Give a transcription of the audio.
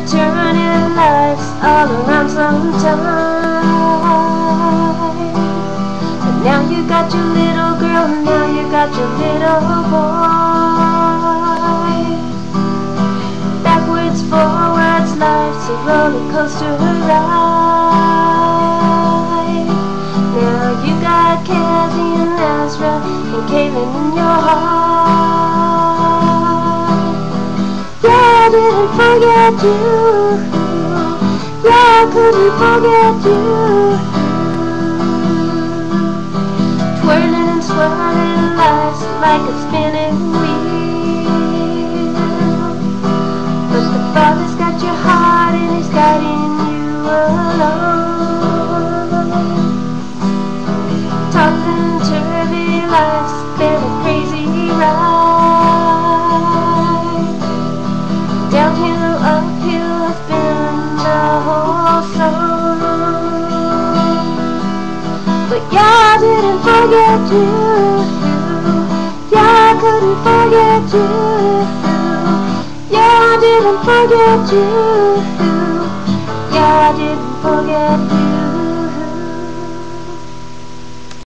turn your lights all around sometime. But now you got your little girl, now you got your little boy. Backwards, forwards, life's a roller coaster ride. Now you got Kathy and Ezra and Caitlin in your heart. Yeah, I didn't forget you. Yeah, I couldn't forget you. Twirling and swirling life's like a spinning wheel. But the Father's got your heart and He's guiding you along. Topsy-turvy life's been a crazy ride. Downhill, uphill has been the whole song. But yeah, I didn't forget you. Yeah, I couldn't forget you. Yeah, I didn't forget you. Yeah, I didn't forget you.